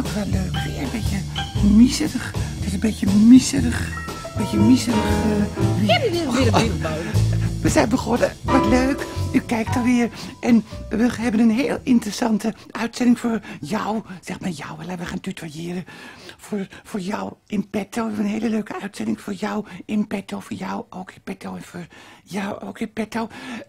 toch wel leuk weer. Een beetje miserig. Het is een beetje miserig. Een beetje miserig weer. We zijn begonnen. Wat leuk. U kijkt alweer. En we hebben een heel interessante uitzending voor jou. Zeg maar jou. We gaan tutoyeren. Voor jou in petto. We hebben een hele leuke uitzending voor jou in petto. Voor jou ook in petto. En voor jou ook in petto.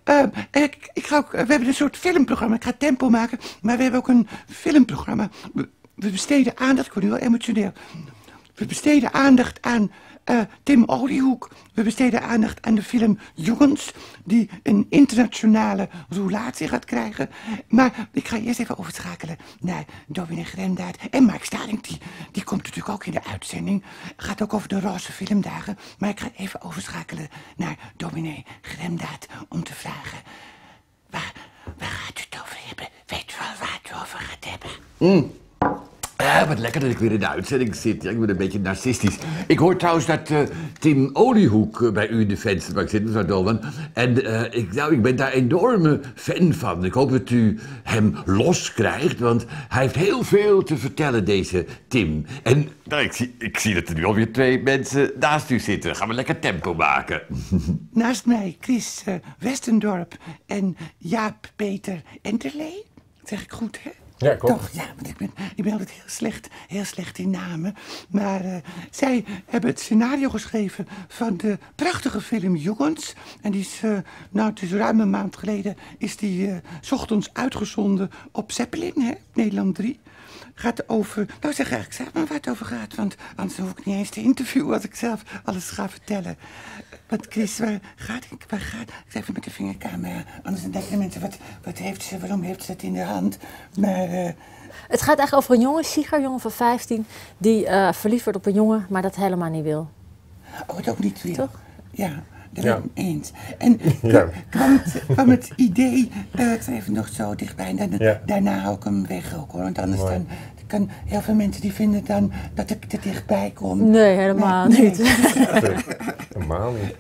Ik ga ook, we hebben een soort filmprogramma. Ik ga tempo maken. Maar we hebben ook een filmprogramma. We besteden aandacht. Ik word nu wel emotioneel. We besteden aandacht aan Tim Oliehoek. We besteden aandacht aan de film Jongens, die een internationale roulatie gaat krijgen. Maar ik ga eerst even overschakelen naar Dominee Gremdaad. En Mark Staring, die komt natuurlijk ook in de uitzending. Gaat ook over de roze filmdagen. Maar ik ga even overschakelen naar Dominee Gremdaad om te vragen... Waar gaat u het over hebben? Weet u wel waar het over gaat hebben? Ja, wat lekker dat ik weer in de uitzending zit. Ja, ik ben een beetje narcistisch. Ik hoor trouwens dat Tim Oliehoek bij u in de vensterbank zit, mevrouw Dolman. En ik ben daar enorme fan van. Ik hoop dat u hem los krijgt, want hij heeft heel veel te vertellen, deze Tim. En nou, ik zie dat er nu alweer 2 mensen naast u zitten. Gaan we lekker tempo maken. Naast mij Chris Westendorp en Jaap Peter Enterlee. Dat zeg ik goed, hè? Ja, klopt. Toch, ja, want ik ben altijd heel slecht in namen. Maar zij hebben het scenario geschreven van de prachtige film Jongens. En die is, het is ruim een maand geleden, is die 's ochtends uitgezonden op Zeppelin, hè, Nederland 3. Gaat over, zeg maar waar het over gaat, want anders hoef ik niet eens te interviewen als ik zelf alles ga vertellen. Want Chris, waar gaat ik? Ik zeg even met de vingercamera, anders dan denken de mensen, wat heeft ze, waarom heeft ze het in de hand? Maar... Het gaat eigenlijk over een jongen, Sigar, jongen van 15, die verliefd wordt op een jongen, maar dat helemaal niet wil. Oh, het ook niet wil? Toch? Ja. Dat ben ik eens. En kwam het idee, even nog zo dichtbij, en daarna hou ik hem weg ook, hoor. Want anders dan kan heel veel mensen die vinden dan dat ik er dichtbij kom. Nee, helemaal niet. Helemaal niet.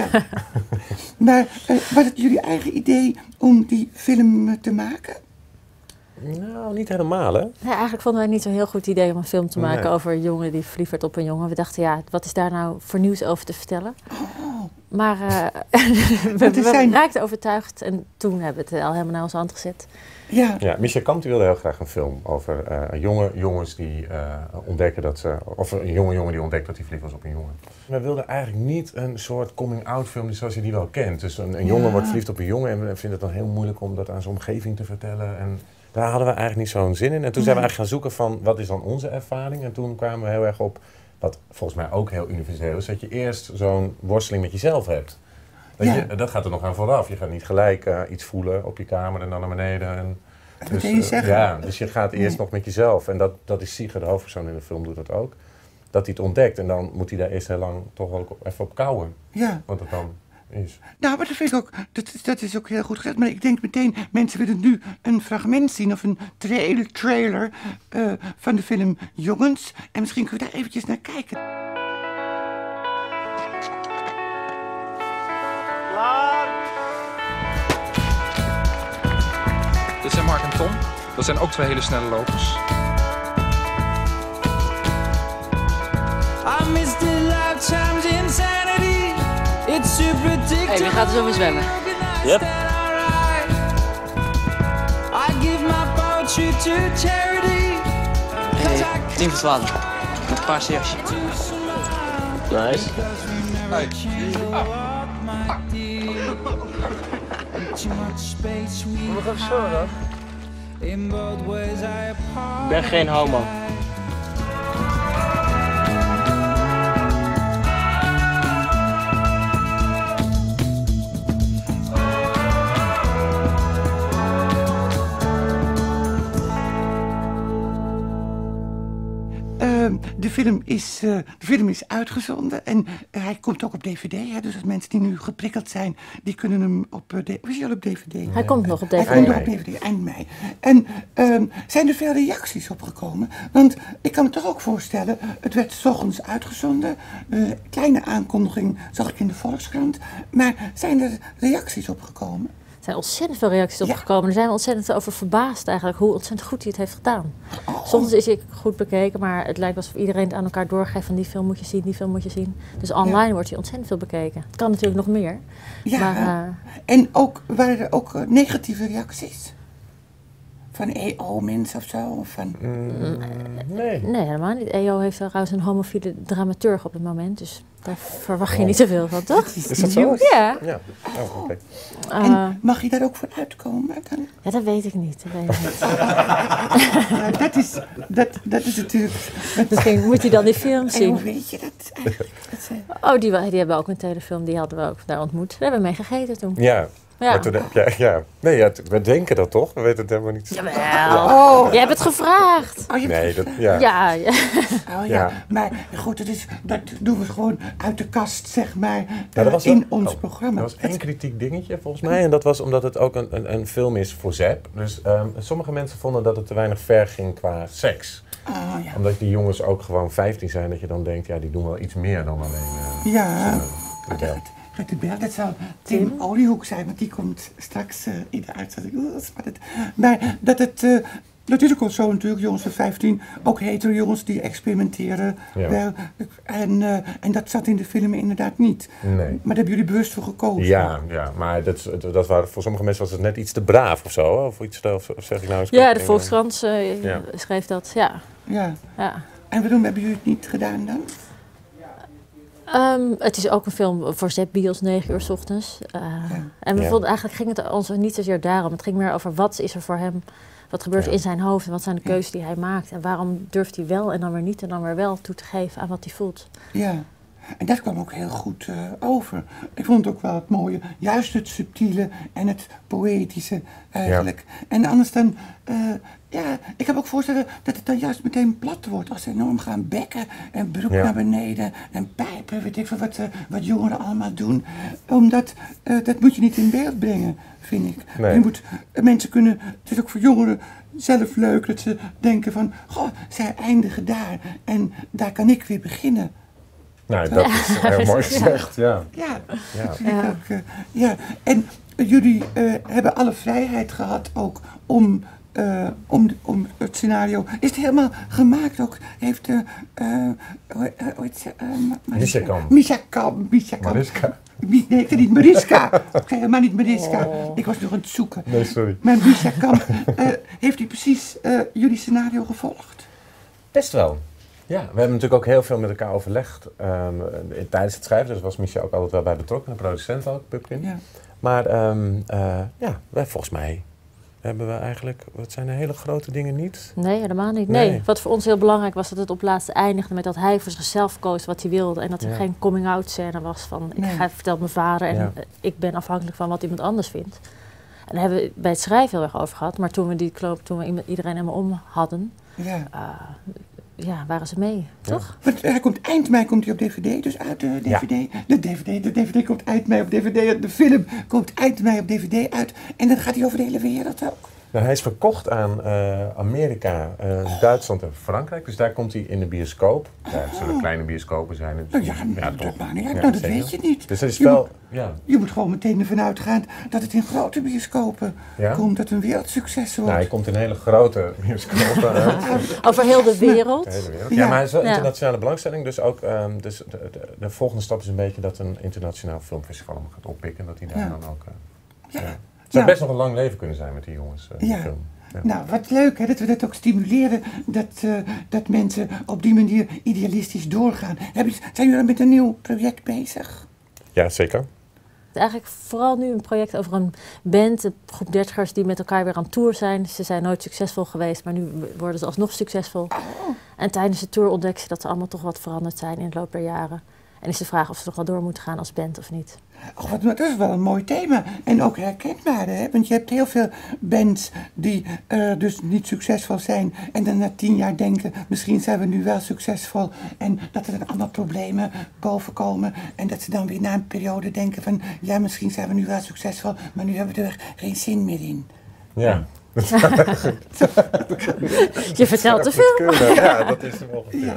Maar was het jullie eigen idee om die film te maken? Nou, niet helemaal, hè? Nee, eigenlijk vonden wij het niet zo'n heel goed idee om een film te maken over een jongen die verliefd wordt op een jongen. We dachten, ja, wat is daar nou voor nieuws over te vertellen? Oh. Maar we raakten overtuigd en toen hebben we het al helemaal naar onze hand gezet. Ja. Ja, Michel Kant wilde heel graag een film over jongens die ontdekken dat ze... Of een jongen die ontdekt dat hij verliefd was op een jongen. We wilden eigenlijk niet een soort coming-out film zoals je die wel kent. Dus een jongen wordt verliefd op een jongen en we vinden het dan heel moeilijk om dat aan zijn omgeving te vertellen. En daar hadden we eigenlijk niet zo'n zin in. En toen zijn we eigenlijk gaan zoeken van wat is dan onze ervaring. En toen kwamen we heel erg op, wat volgens mij ook heel universeel is, dat je eerst zo'n worsteling met jezelf hebt. Dat gaat er nog aan vooraf. Je gaat niet gelijk iets voelen op je kamer en dan naar beneden. En dus, je zeggen? Ja, dus je gaat eerst nog met jezelf. En dat is Sigar, de hoofdpersoon in de film, doet dat ook. Dat hij het ontdekt en dan moet hij daar eerst heel lang toch ook even op kouwen. Ja. Want het dan is. Nou, maar dat vind ik ook, dat is ook heel goed gezegd. Maar ik denk meteen, mensen willen nu een fragment zien of een trailer van de film Jongens. En misschien kunnen we daar eventjes naar kijken. Dit zijn Mark en Tom. Dat zijn ook 2 hele snelle lopers. Hey, wie gaat er zo weer zwemmen? Yep. Hey, 10 voor 12. Met een paar jasje. Nice. Hey. Moet nog even zo dan? Ik ben geen homo. De film is uitgezonden en hij komt ook op DVD. Hè, dus als mensen die nu geprikkeld zijn, die kunnen hem op... is hij al op DVD? Hij komt nog op DVD. Hij komt nog op DVD, eind mei. En zijn er veel reacties opgekomen? Want ik kan me toch ook voorstellen, het werd 's ochtends uitgezonden. Kleine aankondiging zag ik in de Volkskrant. Maar zijn er reacties opgekomen? zijn ontzettend veel reacties opgekomen. Daar zijn we ontzettend over verbaasd eigenlijk, hoe ontzettend goed hij het heeft gedaan. Soms is hij goed bekeken, maar het lijkt alsof iedereen het aan elkaar doorgeeft van die film moet je zien, die film moet je zien. Dus online wordt hij ontzettend veel bekeken. Het kan natuurlijk nog meer. Ja, maar, en waren er ook negatieve reacties? Van EO-mensen of zo? Of van... Nee. Nee, helemaal niet. EO heeft trouwens een homofiele dramaturg op het moment, dus daar verwacht je niet zoveel van, toch? Is dat zo? Ja. Ja. Oh, oké. En mag je daar ook voor uitkomen? Dan? Ja, dat weet ik niet. Dat weet ik niet. Dat is natuurlijk... Misschien moet je dan die film En zien. hoe weet je dat eigenlijk? Oh, die hebben ook een telefilm, die hadden we ook daar ontmoet. Daar hebben we mee gegeten toen. Ja. Ja. Maar toen, we denken dat toch? We weten het helemaal niet. Jawel. Oh. Jij hebt het gevraagd. Oh, je hebt Nee, dat, ja. Ja. Oh ja, maar goed, dat doen we gewoon uit de kast, zeg maar, dat in ons programma. Er was één kritiek dingetje volgens mij en dat was omdat het ook een film is voor Zep. Dus sommige mensen vonden dat het te weinig ver ging qua seks. Oh ja. Omdat die jongens ook gewoon 15 zijn, dat je dan denkt, ja, die doen wel iets meer dan alleen Ja. rebel. De bel, dat zou Tim Oliehoek zijn, want die komt straks in de uitzending. Oeh, dat is spannend. Maar dat is ook wel zo natuurlijk, jongens van 15, ook hetero jongens die experimenteren. Ja. Wel, en dat zat in de film inderdaad niet. Nee. Maar daar hebben jullie bewust voor gekozen. Ja, maar dat waren, voor sommige mensen was het net iets te braaf of zo, of iets, of zeg ik nou eens. Ja, de Volkskrant schreef dat, ja. Ja. Ja. En waarom hebben jullie het niet gedaan dan? Het is ook een film voor Zep-bios, 9 uur 's ochtends. En we vonden eigenlijk ging het ons niet zozeer daarom. Het ging meer over wat is er voor hem, wat gebeurt er in zijn hoofd en wat zijn de keuzes die hij maakt. En waarom durft hij wel en dan weer niet en dan weer wel toe te geven aan wat hij voelt. Ja, en dat kwam ook heel goed over. Ik vond het ook wel het mooie, juist het subtiele en het poëtische eigenlijk. Ja. En anders dan, ik heb ook voorstellen dat het dan juist meteen plat wordt als ze enorm gaan bekken en broek naar beneden en pijpen, weet ik veel wat jongeren allemaal doen. Omdat, dat moet je niet in beeld brengen, vind ik. Nee. Mensen kunnen, het is ook voor jongeren zelf leuk dat ze denken van, goh, zij eindigen daar en daar kan ik weer beginnen. Nou, dat is heel mooi gezegd, ja. Ja, dat vind ik ook. Ja. En jullie hebben alle vrijheid gehad ook om het scenario. Is het helemaal gemaakt ook? Heeft Misha Kamp. Mariska. Nee, ik zei niet Mariska. Ik zei helemaal niet Mariska. Ik was nog aan het zoeken. Nee, sorry. Maar Misha Kamp, heeft u precies jullie scenario gevolgd? Best wel. Ja, we hebben natuurlijk ook heel veel met elkaar overlegd tijdens het schrijven. Dus was Misha ook altijd wel bij betrokken, de producent ook, Pupkin. Ja. Maar wij volgens mij hebben we eigenlijk, wat zijn de hele grote dingen niet? Nee, helemaal niet. Nee. Wat voor ons heel belangrijk was, dat het op laatste eindigde met dat hij voor zichzelf koos wat hij wilde. En dat er geen coming-out scène was van, ik vertel mijn vader en ik ben afhankelijk van wat iemand anders vindt. En daar hebben we bij het schrijven heel erg over gehad. Maar toen we iedereen helemaal om hadden, waren ze mee, toch? Want eind mei komt hij op DVD, dus uit de DVD. De DVD komt eind mei op DVD, de film komt eind mei op DVD uit. En dan gaat hij over de hele wereld ook. Nou, hij is verkocht aan Amerika, Duitsland en Frankrijk. Dus daar komt hij in de bioscoop. Ja, het zullen kleine bioscopen zijn. Dus, dat weet je niet. Dus dat is je moet gewoon meteen ervan uitgaan dat het in grote bioscopen komt, dat het een wereldsucces wordt. Nou, hij komt in hele grote bioscopen uit. Over heel de wereld. De hele wereld. Ja, maar hij is wel internationale belangstelling. Dus ook de volgende stap is een beetje dat een internationaal filmfestival hem gaat oppikken. Dat hij daar dan ook... Het zou best nog een lang leven kunnen zijn met die jongens. Die film. Ja. Nou, wat leuk hè, dat we dat ook stimuleren, dat mensen op die manier idealistisch doorgaan. Zijn jullie met een nieuw project bezig? Ja, zeker. Eigenlijk vooral nu een project over een band, een groep dertigers die met elkaar weer aan tour zijn. Ze zijn nooit succesvol geweest, maar nu worden ze alsnog succesvol. En tijdens de tour ontdekken ze dat ze allemaal toch wat veranderd zijn in de loop der jaren. En is de vraag of ze nog wel door moeten gaan als band of niet. Dat is wel een mooi thema. En ook herkenbaar, hè? Want je hebt heel veel bands die dus niet succesvol zijn. En dan na 10 jaar denken, misschien zijn we nu wel succesvol. En dat er dan allemaal problemen bovenkomen. En dat ze dan weer na een periode denken van, ja, misschien zijn we nu wel succesvol. Maar nu hebben we er geen zin meer in. Ja. Je vertelt te veel. Ja, dat is ongeveer,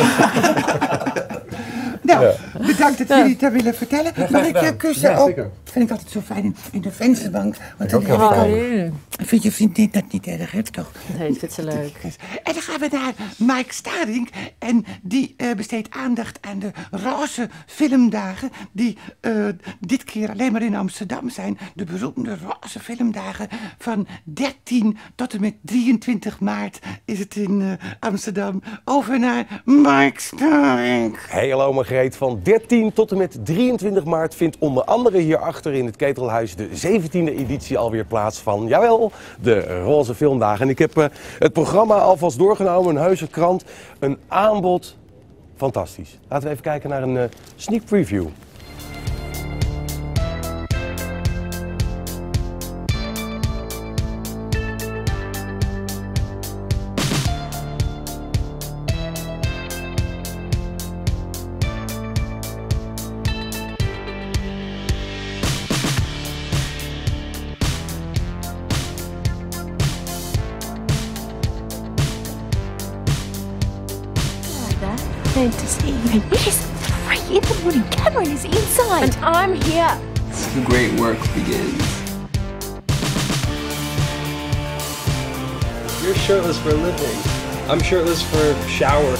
Nou, bedankt dat jullie het willen vertellen. Mag ik kussen op vind ik altijd zo fijn in de vensterbank. Want dan heb ik al... Vind je vriendin dat niet erg, hè, toch? Nee, ik vind ze leuk. En dan gaan we naar Mike Staring. En die besteedt aandacht aan de roze filmdagen. Die dit keer alleen maar in Amsterdam zijn. De beroemde roze filmdagen van 13 tot en met 23 maart is het in Amsterdam. Over naar Mike Staring. Hey, hallo Margreet. Van 13 tot en met 23 maart vindt onder andere hierachter in het Ketelhuis de 17e editie alweer plaats van, jawel, de Roze Filmdagen. En ik heb het programma alvast doorgenomen, een heuse krant, een aanbod. Fantastisch. Laten we even kijken naar een sneak preview. To see you. Yes, right in the morning. Cameron is inside. And I'm here. The great work begins. You're shirtless for a living. I'm shirtless for shower.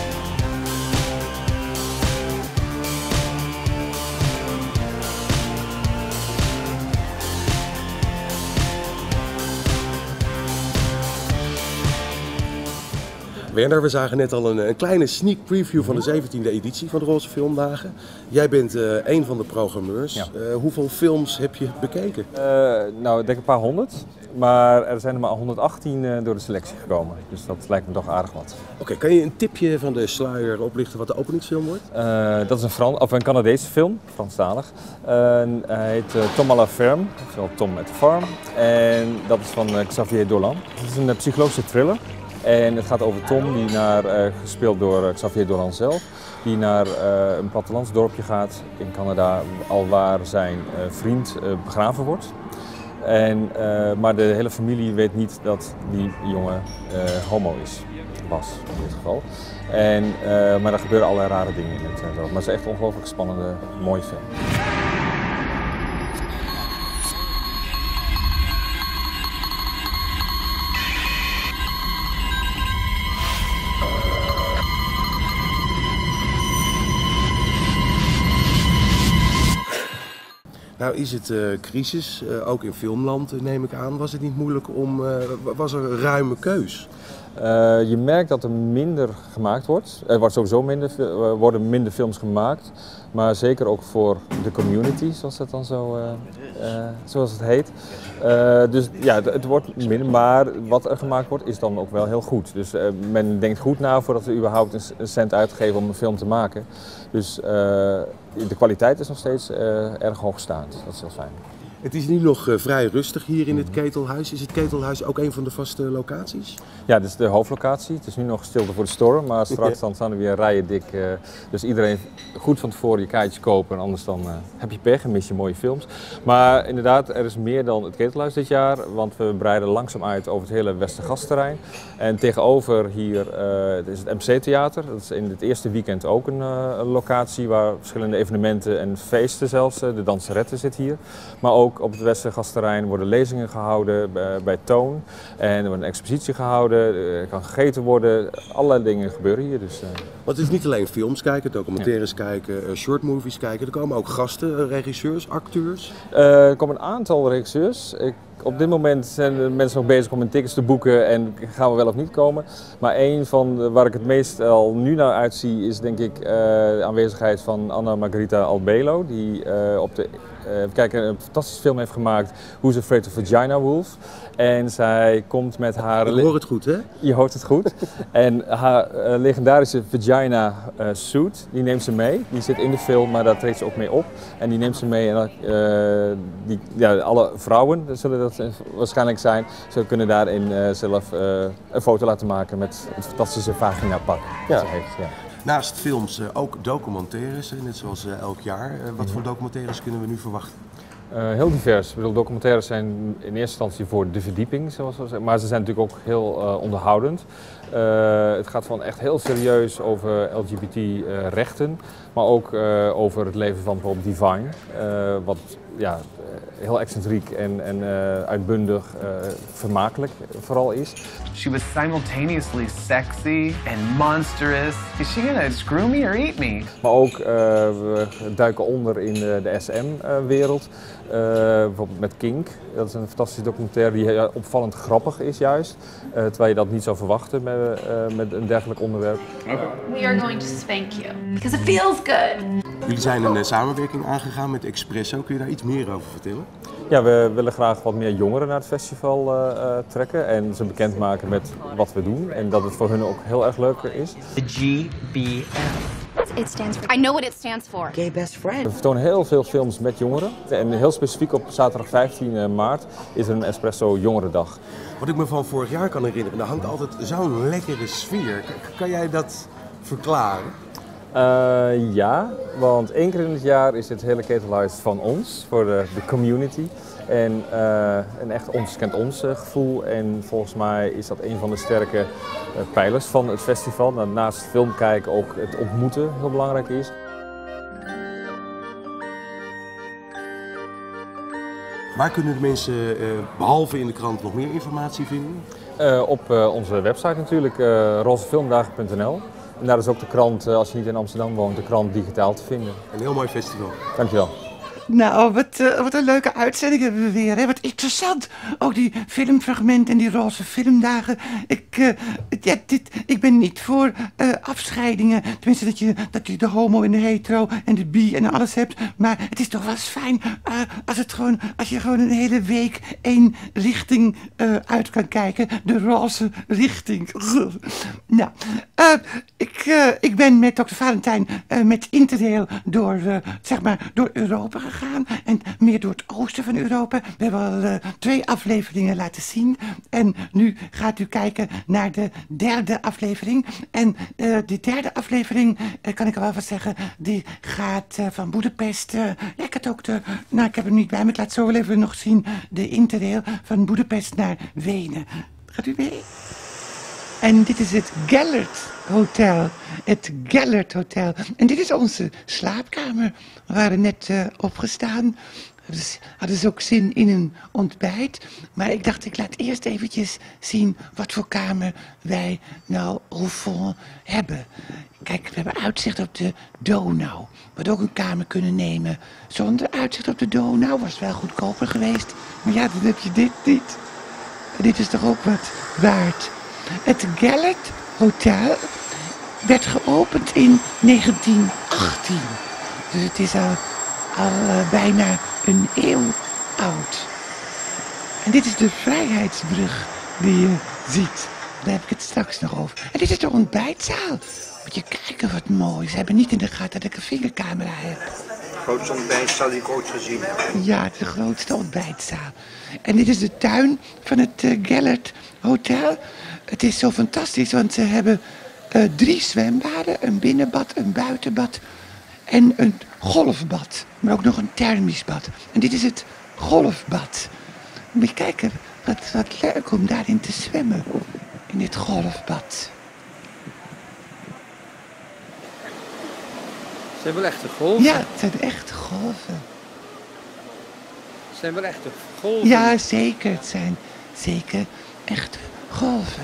Werner, we zagen net al een kleine sneak preview van de 17e editie van de Roze Filmdagen. Jij bent een van de programmeurs. Ja. Hoeveel films heb je bekeken? Nou, ik denk een paar honderd. Maar er zijn er maar 118 door de selectie gekomen. Dus dat lijkt me toch aardig wat. Oké, kan je een tipje van de sluier oplichten wat de openingsfilm wordt? Dat is een Canadese film, Franstalig. Hij heet Tom à la Ferme, oftewel Tom at the Farm. En dat is van Xavier Dolan. Het is een psychologische thriller. En het gaat over Tom, die gespeeld door Xavier Dolan zelf, die naar een plattelandsdorpje gaat in Canada, alwaar zijn vriend begraven wordt. Maar de hele familie weet niet dat die jongen homo was in dit geval. Maar er gebeuren allerlei rare dingen in het. Maar het is echt een ongelooflijk spannende, mooie film. Nou is het crisis, ook in filmland neem ik aan. Was het niet moeilijk was er een ruime keus? Je merkt dat er minder gemaakt wordt. Er worden minder films gemaakt. Maar zeker ook voor de community, zoals het dan zoals het heet. Dus ja, het wordt minder, maar wat er gemaakt wordt is dan ook wel heel goed. Dus men denkt goed na voordat we überhaupt een cent uitgeven om een film te maken. Dus de kwaliteit is nog steeds erg hoogstaand. Dat is heel fijn. Het is nu nog vrij rustig hier in het Ketelhuis. Is het Ketelhuis ook een van de vaste locaties? Ja, dit is de hoofdlocatie. Het is nu nog stilte voor de storm, maar straks dan staan er weer rijen dik. Dus iedereen goed van tevoren je kaartjes kopen, en anders dan heb je pech en mis je mooie films. Maar inderdaad, er is meer dan het Ketelhuis dit jaar, want we breiden langzaam uit over het hele Westergasterrein. En tegenover hier is het MC-theater. Dat is in het eerste weekend ook een locatie waar verschillende evenementen en feesten zelfs. De danseretten zit hier. Maar ook op het Westergasterrein worden lezingen gehouden bij Toon. En er wordt een expositie gehouden, er kan gegeten worden. Allerlei dingen gebeuren hier. Dus, Want het is niet alleen films kijken, documentaires kijken, shortmovies kijken. Er komen ook gasten, regisseurs, acteurs. Er komen een aantal regisseurs. Op dit moment zijn de mensen nog bezig om hun tickets te boeken en gaan we wel of niet komen. Maar één van waar ik het meest al nu naar uitzie is denk ik de aanwezigheid van Anna Margarita Albelo. Die een fantastische film heeft gemaakt, Who's Afraid of Vagina Wolf. En zij komt met haar... Je hoort het goed, hè? Je hoort het goed. En haar legendarische vagina suit, die neemt ze mee. Die zit in de film, maar daar treedt ze ook mee op. En die neemt ze mee en alle vrouwen zullen dat waarschijnlijk zijn. Ze kunnen daarin zelf een foto laten maken met het fantastische vagina-pak dat ze heeft. Ja. Naast films ook documentaires, net zoals elk jaar. Wat voor documentaires kunnen we nu verwachten? Heel divers. Ik bedoel, documentaires zijn in eerste instantie voor de verdieping, zoals we zeggen, maar ze zijn natuurlijk ook heel onderhoudend. Het gaat van echt heel serieus over LGBT-rechten, maar ook over het leven van bijvoorbeeld Divine. Wat ja, heel excentriek en uitbundig, vermakelijk vooral is. She was simultaneously sexy and monstrous. Is she gonna screw me or eat me? Maar ook, we duiken onder in de SM-wereld. Bijvoorbeeld met Kink. Dat is een fantastische documentaire die opvallend grappig is juist. Terwijl je dat niet zou verwachten met een dergelijk onderwerp. We are going to spank you, because it feels good. Jullie zijn een samenwerking aangegaan met Expresso. Kun je daar iets meer over vertellen? Ja, we willen graag wat meer jongeren naar het festival trekken en ze bekendmaken met wat we doen. En dat het voor hun ook heel erg leuker is. De GBF. It stands for. I know what it stands for. Gay best friend. We vertonen heel veel films met jongeren. En heel specifiek op zaterdag 15 maart is er een Espresso Jongerendag. Wat ik me van vorig jaar kan herinneren, daar hangt altijd zo'n lekkere sfeer. Kan jij dat verklaren? Ja, want 1 keer in het jaar is het hele ketelhuis van ons, voor de community. En een echt ons kent ons gevoel. En volgens mij is dat een van de sterke pijlers van het festival. Naast film kijken ook het ontmoeten heel belangrijk is. Waar kunnen de mensen, behalve in de krant, nog meer informatie vinden? Op onze website natuurlijk, rozefilmdagen.nl. En daar is ook de krant, als je niet in Amsterdam woont, de krant digitaal te vinden. Een heel mooi festival. Dankjewel. Nou, wat een leuke uitzending hebben we weer, hè? Wat interessant. Ook die filmfragmenten en die roze filmdagen. Ik ben niet voor afscheidingen. Tenminste, dat je de homo en de hetero en de bi en alles hebt. Maar het is toch wel eens fijn als je gewoon een hele week één richting uit kan kijken. De roze richting. Nou, ik ben met Dr. Valentijn met Interrail door Europa gegaan. En meer door het oosten van Europa. We hebben al 2 afleveringen laten zien. En nu gaat u kijken naar de 3e aflevering. En de 3e aflevering, kan ik er wel van zeggen, die gaat van Boedapest. Ik heb hem niet bij me, ik laat zo wel even nog zien. De Interrail van Boedapest naar Wenen. Gaat u mee? En dit is het Gellert Hotel. Het Gellert Hotel. En dit is onze slaapkamer. We waren net opgestaan. Dus hadden ze ook zin in een ontbijt. Maar ik dacht, ik laat eerst eventjes zien wat voor kamer wij nou au fond hebben. Kijk, we hebben uitzicht op de Donau. We hadden ook een kamer kunnen nemen zonder uitzicht op de Donau. Was wel goedkoper geweest. Maar ja, dan heb je dit niet. En dit is toch ook wat waard. Het Gellert Hotel werd geopend in 1918. Dus het is al bijna een eeuw oud. En dit is de Vrijheidsbrug die je ziet. Daar heb ik het straks nog over. En dit is de ontbijtzaal. Moet je kijken wat mooi. Ze hebben niet in de gaten dat ik een vingercamera heb. De grootste ontbijtzaal die ik ooit gezien heb. Ja, het is de grootste ontbijtzaal. En dit is de tuin van het Gellert Hotel. Het is zo fantastisch, want ze hebben 3 zwembaden, een binnenbad, een buitenbad en een golfbad. Maar ook nog een thermisch bad. En dit is het golfbad. Moet je kijken, wat leuk om daarin te zwemmen. In dit golfbad. Het zijn wel echte golven. Ja, het zijn echte golven. Het zijn wel echte golven. Ja, zeker. Het zijn zeker echte golven.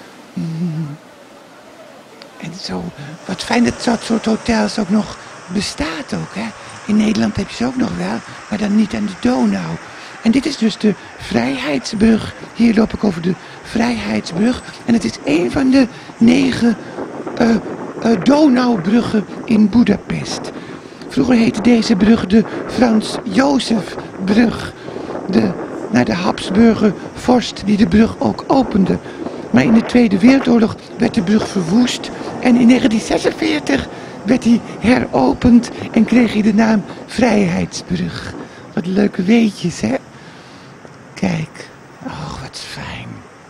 En zo, wat fijn dat dat soort hotels ook nog bestaat ook, hè. In Nederland heb je ze ook nog wel, maar dan niet aan de Donau. En dit is dus de Vrijheidsbrug. Hier loop ik over de Vrijheidsbrug. En het is een van de 9 Donaubruggen in Boedapest. Vroeger heette deze brug de Frans Jozefbrug. Naar de Habsburger vorst die de brug ook opende. Maar in de Tweede Wereldoorlog werd de brug verwoest. En in 1946 werd hij heropend en kreeg hij de naam Vrijheidsbrug. Wat leuke weetjes, hè? Kijk. Oh, wat fijn.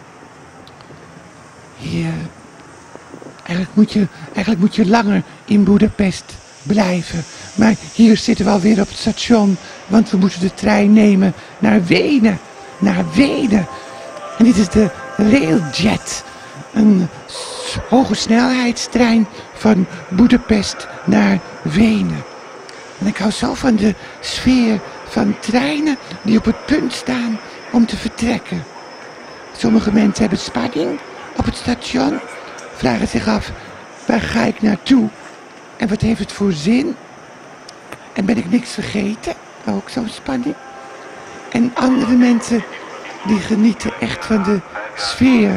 Hier. Eigenlijk moet je langer in Boedapest blijven. Maar hier zitten we alweer op het station. Want we moeten de trein nemen naar Wenen. Naar Wenen. En dit is de Railjet. Een hoge snelheidstrein van Boedapest naar Wenen. En ik hou zo van de sfeer van treinen die op het punt staan om te vertrekken. Sommige mensen hebben spanning op het station, vragen zich af, waar ga ik naartoe? En wat heeft het voor zin? En ben ik niks vergeten? Ook zo'n spanning. En andere mensen die genieten echt van de sfeer.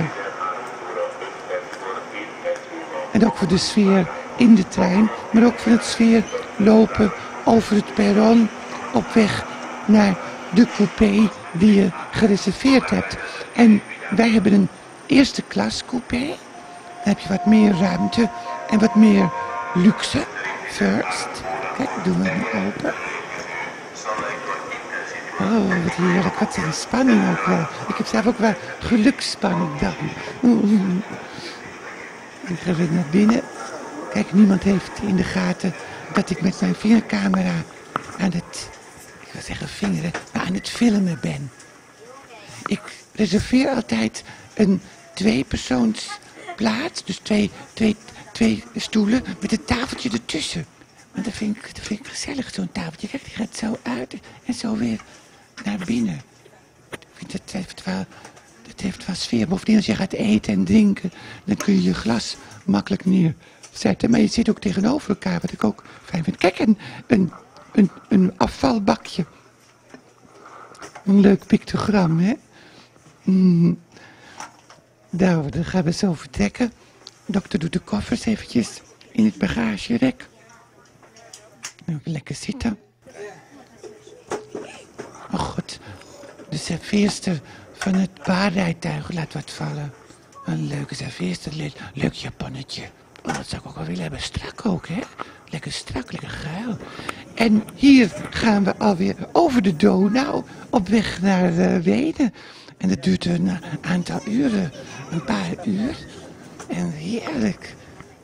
En ook van de sfeer in de trein, maar ook van het sfeer lopen over het perron op weg naar de coupé die je gereserveerd hebt. En wij hebben een eerste klas coupé. Dan heb je wat meer ruimte en wat meer luxe. First. Kijk, doen we hem open. Oh, wat heerlijk. Wat een spanning ook wel. Ik heb zelf ook wel geluksspanning dan. Dan gaan we naar binnen. Kijk, niemand heeft in de gaten dat ik met mijn vingercamera aan het, ik wil zeggen vingeren, maar aan het filmen ben. Ik reserveer altijd een 2-persoonsplaats, dus twee stoelen met een tafeltje ertussen. Want dat vind ik gezellig, zo'n tafeltje. Kijk, die gaat zo uit en zo weer naar binnen. Ik vind dat heeft wel sfeer. Bovendien, als je gaat eten en drinken, dan kun je je glas makkelijk neerzetten. Maar je zit ook tegenover elkaar, wat ik ook fijn vind. Kijk, een afvalbakje. Een leuk pictogram, hè? Nou, dan gaan we zo vertrekken. De dokter doet de koffers eventjes in het bagagerek. Nou, lekker zitten. Oh god, de serveerster van het baarrijtuig laat wat vallen. Een leuke serveerster, leuk japonnetje. Oh, dat zou ik ook wel willen hebben. Strak ook, hè? Lekker strak, lekker geil. En hier gaan we alweer over de Donau op weg naar Wenen. En dat duurt een aantal uren, een paar uur. En heerlijk.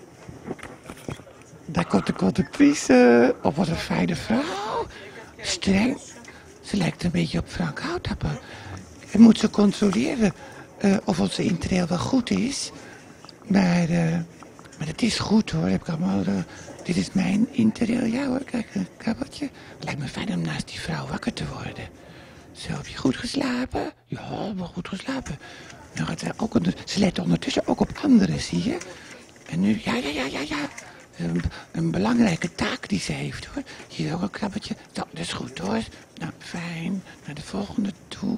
Daar komt de conductrice. Oh, wat een fijne vrouw. Streng. Ze lijkt een beetje op Frank Houtappen. En moet ze controleren of onze interrail wel goed is. Maar het is goed hoor. Heb ik allemaal, dit is mijn interrail. Ja hoor, kijk, een krabbeltje. Lijkt me fijn om naast die vrouw wakker te worden. Zo, heb je goed geslapen? Ja, wel goed geslapen. Nou, ze let ondertussen ook op anderen, zie je? En nu, ja. Een belangrijke taak die ze heeft, hoor. Hier ook een krabbeltje. Zo, dat is goed, hoor. Nou, fijn. Naar de volgende toe.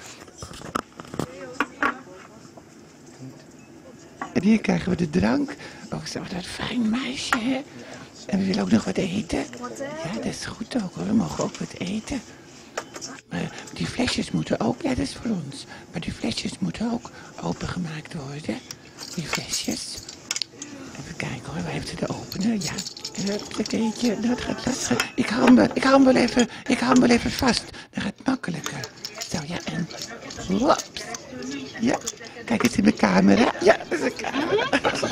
En hier krijgen we de drank. Oh, zo, dat fijn meisje, hè. En we willen ook nog wat eten. Ja, dat is goed ook, hoor. We mogen ook wat eten. Maar die flesjes moeten ook, ja, dat is voor ons. Maar die flesjes moeten ook opengemaakt worden. Die flesjes. Even kijken hoor, waar heeft ze de opener? Ja, een eentje, dat gaat lastig. Ik hou hem wel even vast. Dat gaat makkelijker. Zo, ja, en... Wops. Ja, kijk eens in de camera. Ja, dat is een camera.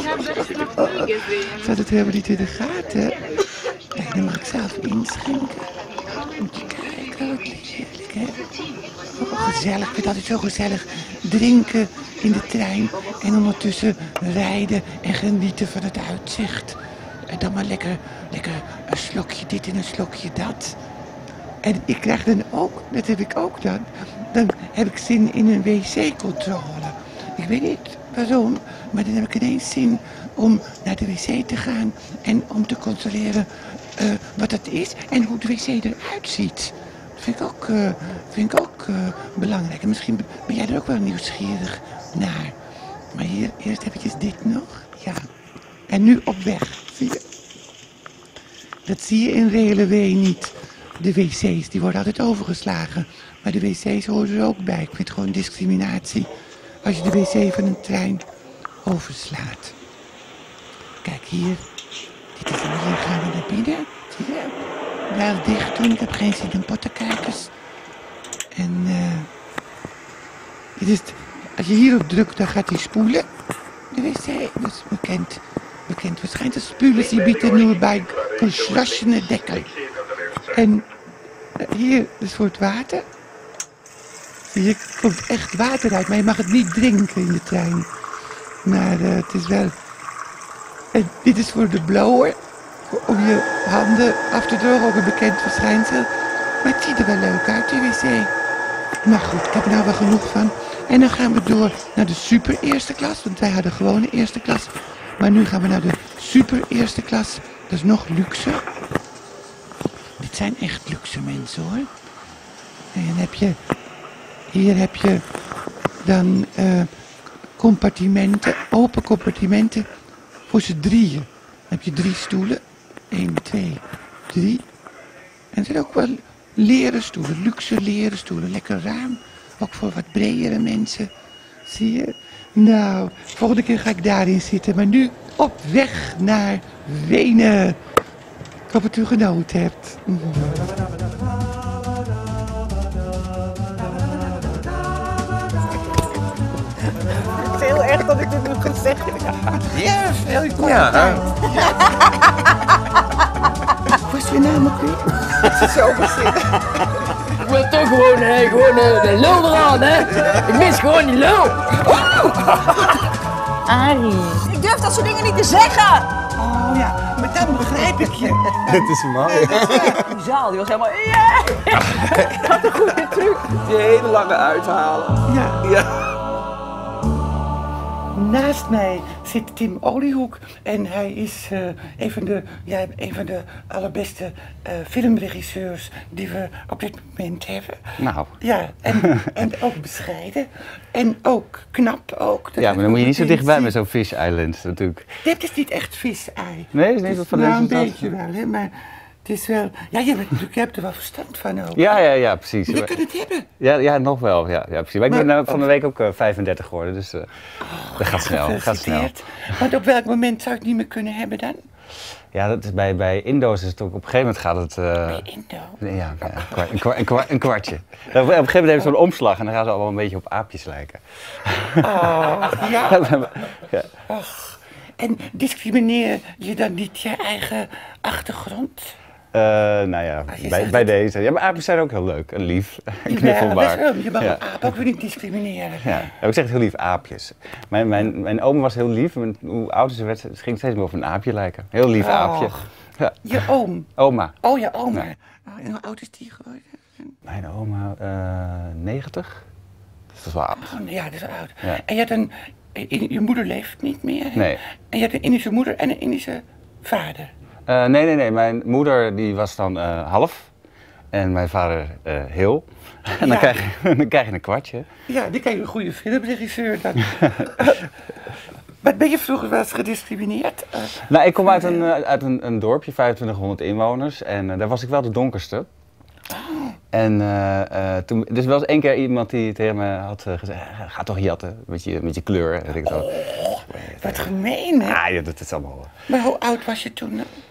Zat het helemaal niet in de gaten. Kijk, dan mag ik zelf inschenken. Moet je kijken, wat heerlijk, hè? Oh, gezellig, ik vind het altijd zo gezellig. Drinken in de trein en ondertussen rijden en genieten van het uitzicht. En dan maar lekker een slokje dit en een slokje dat. En ik krijg dan ook, dat heb ik ook dan heb ik zin in een wc-controle. Ik weet niet waarom, maar dan heb ik ineens zin om naar de wc te gaan en om te controleren wat dat is en hoe de wc eruit ziet. Dat vind ik ook belangrijk. En misschien ben jij er ook wel nieuwsgierig naar. Maar hier, eerst eventjes dit nog. Ja. En nu op weg. Zie je? Dat zie je in Relewee niet. De wc's, die worden altijd overgeslagen. Maar de wc's horen er ook bij. Ik vind het gewoon discriminatie als je de wc van een trein overslaat. Kijk hier. Dit is hier gaan we naar binnen. Zie je? Wel dicht doen. Ik heb geen zin in pottenkijkers. En dit is als je hierop drukt, dan gaat hij spoelen. De wc, dat is bekend. Waarschijnlijk de spulen die bieden nu bij geschlossene Deckel. En hier is voor het water. Hier komt echt water uit, maar je mag het niet drinken in de trein. Maar het is wel... En dit is voor de blower. Om je handen af te drogen, ook een bekend verschijnsel. Maar het ziet er wel leuk uit, die wc. Maar goed, ik heb er nou wel genoeg van. En dan gaan we door naar de super eerste klas. Want wij hadden gewone eerste klas. Maar nu gaan we naar de super eerste klas. Dat is nog luxe. Dit zijn echt luxe mensen, hoor. En dan heb je... Hier heb je dan compartimenten, open compartimenten voor z'n drieën. Dan heb je 3 stoelen. 1, 2, 3. En er zijn ook wel leren stoelen, luxe leren stoelen. Lekker ruim. Ook voor wat bredere mensen. Zie je? Nou, volgende keer ga ik daarin zitten. Maar nu op weg naar Wenen. Ik hoop dat u genoten hebt. Het is heel erg dat ik dit moet gaan zeggen. Ja, veel je Hoe is je naam ook weer? Het is zo bezinnen. Ik wil toch gewoon de lul eraan, hè? Ik mis gewoon die lul. Arie. Ik durf dat soort dingen niet te zeggen. Oh ja, maar dan begrijp ik je. Het is mooi. Die zaal, die was helemaal... Yeah! Ik had een goede truc. Die hele lange uithalen. Ja. Naast mij zit Tim Oliehoek en hij is een van de allerbeste filmregisseurs die we op dit moment hebben. Nou. Ja, en ook bescheiden en ook knap ook. Ja, maar dan moet je niet zo dichtbij met zo'n Fish Island natuurlijk. Dit is niet echt vis-ei. Nee, is niet wat van deze deze stad? Een beetje wel, hè, maar het is wel... Ja, je hebt er wel verstand van ook. Ja, precies. Maar je kunt het hebben. Ja, nog wel. Ja, precies. Maar ik ben van de week ook 35 geworden, dus dat gaat snel. Want op welk moment zou je het niet meer kunnen hebben dan? Ja, dat is bij Indo's is het ook op een gegeven moment gaat het... bij Indo? Ja, een kwartje. Op een gegeven moment hebben ze zo'n omslag en dan gaan ze allemaal een beetje op aapjes lijken. Oh, ja. Ja. Ach, en discrimineer je dan niet je eigen achtergrond? Nou ja, bij deze. Ja, maar aapjes zijn ook heel leuk en lief. En knuffelbaar. Ja, je mag een aap ook weer niet discrimineren. Ja, ik zeg heel lief aapjes. Mijn oma was heel lief. Hoe ouder ze werd, ze ging steeds meer op een aapje lijken. Heel lief aapje. Ja. Je oom? Oma. Oh, je oma. Ja. En hoe oud is die geworden? Mijn oma, 90. Dus dat is wel oud. Oh, ja, dat is wel oud. Ja. En je moeder leeft niet meer? Nee. En je had een Indische moeder en een Indische vader? Nee. Mijn moeder die was dan half en mijn vader heel. En dan krijg je een kwartje. Ja, die krijg je een goede filmregisseur dan. Maar ben je vroeger wel eens gediscrimineerd? Nou, ik kom uit een dorpje, 2500 inwoners en daar was ik wel de donkerste. En toen, dus wel eens 1 keer iemand die tegen me had gezegd, ga toch jatten met je kleur. En ik zo, wat gemeen, hè? Ja, dat is allemaal... Maar hoe oud was je toen?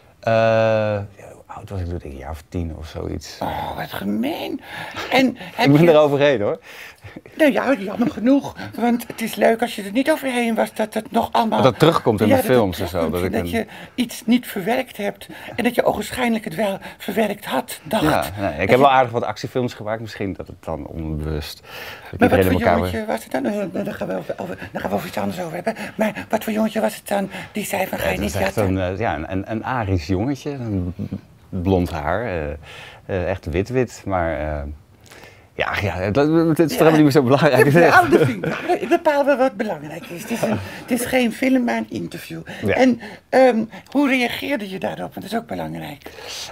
Hoe oud was ik toen? Denk ik, een jaar of 10 of zoiets. Oh, wat gemeen. En ik ben er overheen, hoor. Nou ja, jammer genoeg. Want het is leuk als je er niet overheen was, dat het nog allemaal... Dat terugkomt in de films en zo. Dat je iets niet verwerkt hebt. En dat je ogenschijnlijk het wel verwerkt had, dacht. Ja, nee, ik heb wel aardig wat actiefilms gemaakt. Misschien dat het dan onbewust... Maar wat voor jongetje was het dan? Daar gaan we over iets anders over hebben. Maar wat voor jongetje was het dan die zei van, ga je niet jatten? Een Arisch jongetje. Een blond haar. Echt wit. Maar... Ja, het is toch helemaal niet meer zo belangrijk. Ik bepaal wel wat belangrijk is. Het is geen film, maar een interview. Ja. En hoe reageerde je daarop? Want dat is ook belangrijk.